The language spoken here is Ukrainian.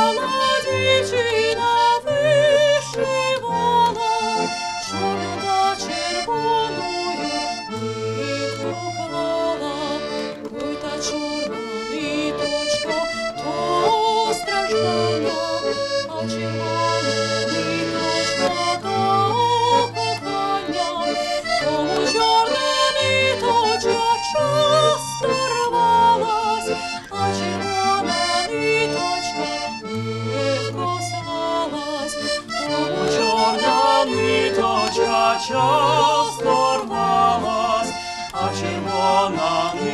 дівчина вишивала, чорну та червоною нитку клала. Ой, та чорна ниточка, то страждання, а червона ниточка, то кохання. Тому чорна ниточка часто рвалась, а червона ниточка легко слалась. Тому чорна ниточка часто рвалась, а червона ниточка